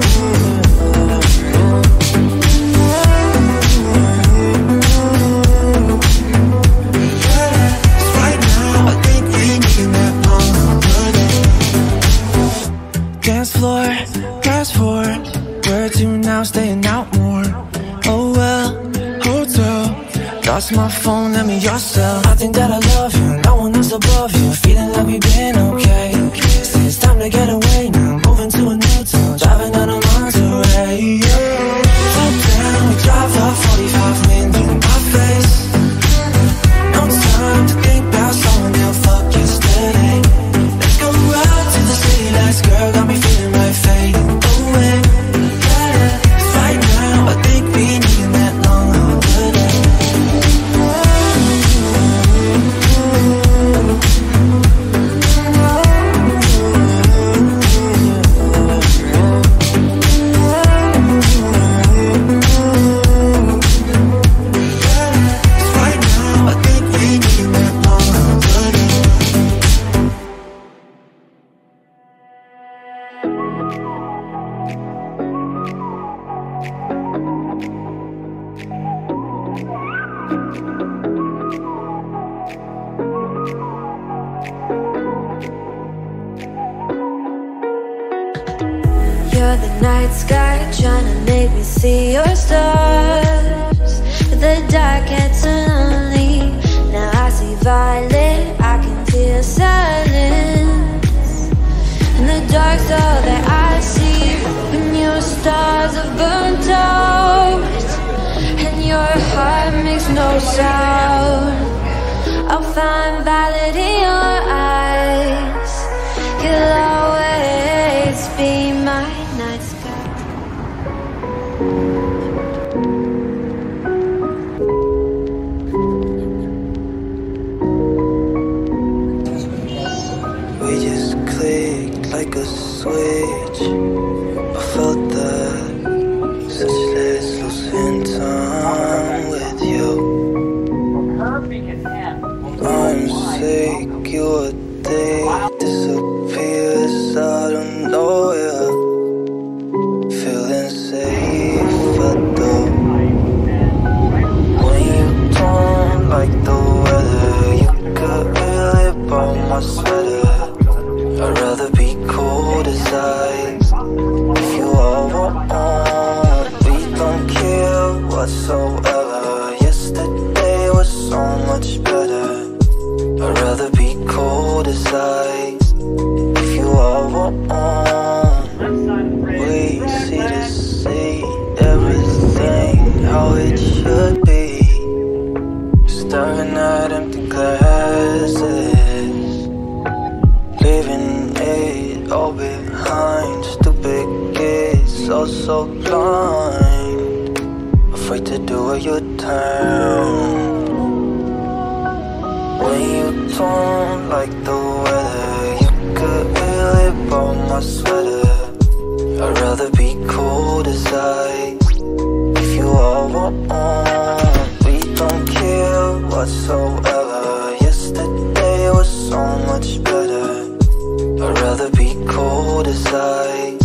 Dance floor, fast forward. Where to now, staying out more. Oh well, hotel. Lost my phone, let me yourself. I think that I love you, no one else above you. Feeling like we've been okay. Say it's time to get away now. Moving to a new town, driving out on Monterey. Top down, we drive up 45 wind in my face. No time to think about someone else, fuck yesterday. Let's go out to the city lights, girl, got me feeling right, fading away. Yeah, right now, I think we needin' that long holiday. You're the night sky, trying to make me see your stars. But the dark gets lonely. Now I see violet, I can feel silence. And the dark's all that I see. When your stars are burnt out and your heart makes no sound, I'll find violet in your eyes. You'll always be my night sky. We just clicked like a switch. I felt that such let's lose in time with you. I'm sick, you're a day disappears out of nowhere. Feeling safe at the when you don't like the weather, you could really borrow my sweater. I'd rather be cold as ice. If you all want, we don't care whatsoever. Yesterday was so much better. I'd rather be cold as ice. If you all want, we see to see everything how it should be. Staring at empty glasses, leaving it all behind. Stupid kids, so blind, afraid to do it your turn. When you don't like the weather, you could really borrow my sweater. I'd rather be cold as ice. If you all want, we don't care whatsoever. Yesterday was so much better. I'd rather be cold as ice.